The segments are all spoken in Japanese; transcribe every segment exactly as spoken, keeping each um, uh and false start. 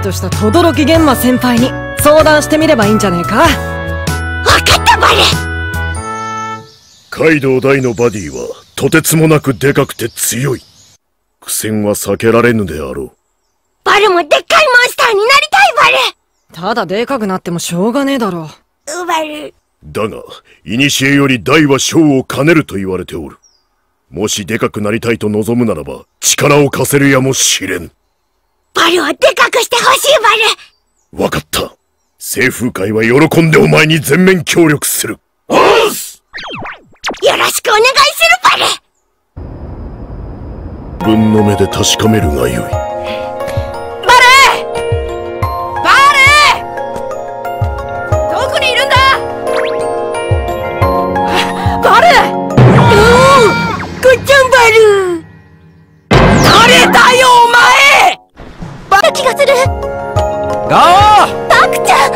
とした轟玄馬先輩に相談してみればいいんじゃねえか。わかったバル。 カイドウ大のバディはとてつもなくでかくて強い。苦戦は避けられぬであろう。 バルもでっかいモンスターになりたいバル。 ただでかくなってもしょうがねえだろう。うバル。 だが、古より大は小を兼ねると言われておる。もしでかくなりたいと望むならば、力を貸せるやもしれん。 バルをでかくしてほしいバル。わかった。清風会は喜んでお前に全面協力する。おっす！ よろしくお願いするバル。分の目で確かめるがよい。 誰だよお前！バル気がする。 ガー！ バクちゃん！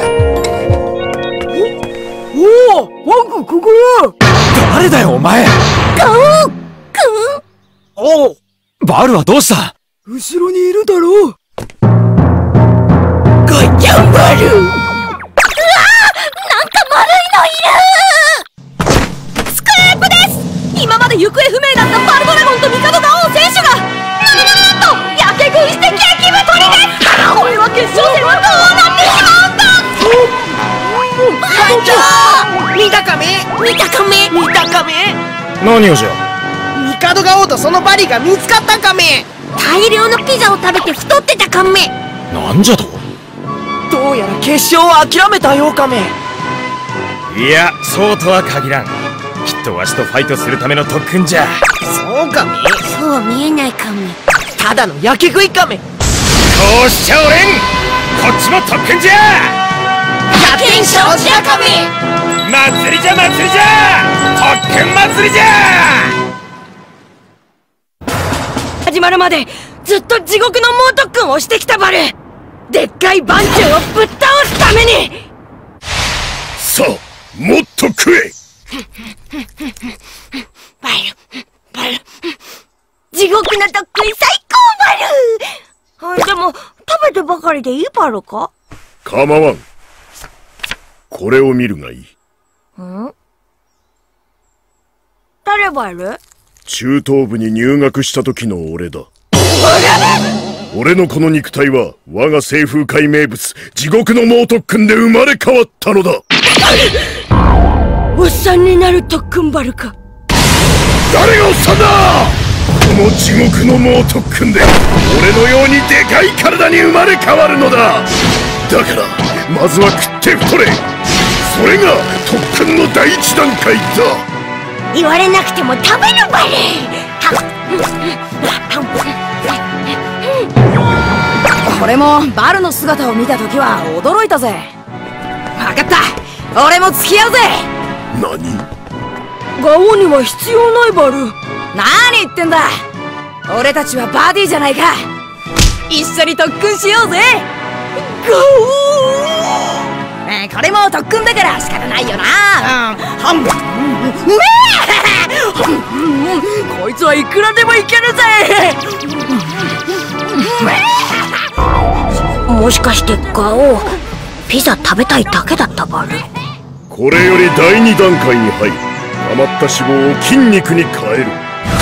おお、ワンコここよ！誰だよお前！ ガオーくん？ おお、バルはどうした？後ろにいるだろう。 ガッチャンバル！うわー！なんか丸いのいる！スクレープです！今まで行方不明だったバルドラゴンとミカドガオー選手がなんとやけ食いして激太りです！これは決勝戦はどうなってしまうんだ！班長！ 見たかめ？ 見たかめ？ 見たかめ？ 何をじゃ？ ミカドガオとそのバディが見つかったかめ？ 大量のピザを食べて太ってたかめ？ なんじゃと？ どうやら決勝を諦めたようかめ。 いや、そうとは限らん。きっとわしとファイトするための特訓じゃ。 そうかめ？ そうは見えないかめ。 ただのやけ食いかめ。こうしちゃおれん！こっちも特訓じゃ！ 百点承知だかめ！ 祭りじゃ祭りじゃ！特訓祭りじゃ！ 始まるまでずっと地獄の猛特訓をしてきたバル。でっかい番長をぶっ倒すために。 さあ、もっと食え！ バル、バル、地獄の特訓最高バル！でも、食べてばかりでいいバルか？ 構わん。これを見るがいい。 ん？誰バル？ 中等部に入学した時の俺だ。俺のこの肉体は我が清風会名物地獄の猛特訓で生まれ変わったのだ。 おっさんになる特訓バルか。 誰がおっさんだ！この地獄の猛特訓で俺のようにでかい体に生まれ変わるのだ。だからまずは食って太れ。それが特訓の第一段階だ。 言われなくても食べるバル！ 俺もバルの姿を見た時は驚いたぜ。分かった、俺も付き合うぜ。 何？ ガオには必要ないバル。何言ってんだ。俺たちはバディじゃないか。一緒に特訓しようぜ。ガオー、えー、これも特訓だから仕方ないよな。 はんこいつはいくらでもいけるぜ。 もしかしてガオーピザ食べたいだけだったバル？ これより第二段階に入り余った脂肪を筋肉に変える。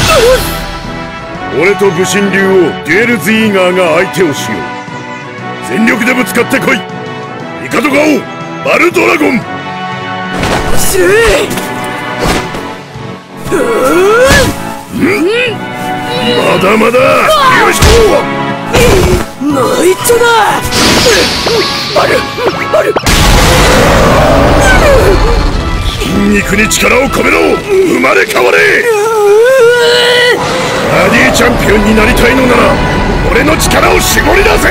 俺と武神竜王デュエルズイーガーが相手をしよう。全力でぶつかってこい。ミカドガオバルドラゴン。 しゅまだまだ。よいしょ。 ナイトだ。バルバル、 筋肉に力を込めろ。生まれ変われ。バディチャンピオンになりたいのなら俺の力を絞り出せ。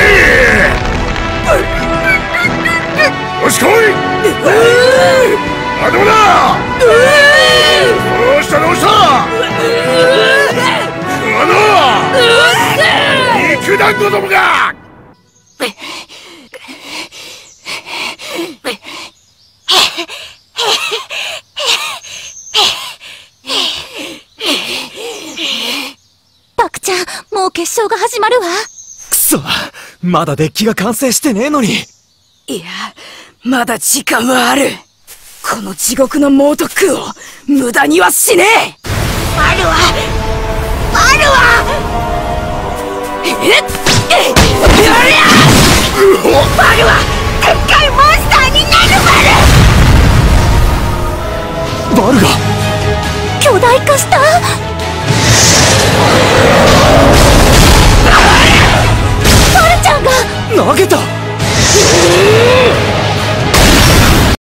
よし来い。あ、どうだ。どうしたどうした。あの肉団子どもが。 バクちゃん、もう決勝が始まるわ。 くそ、 まだデッキが完成してねえのに。 いや、まだ時間はある。この地獄の猛特訓を無駄にはしねえ。 バルはバルはえっえっバルはでっかいモンスターになるバル。 バルが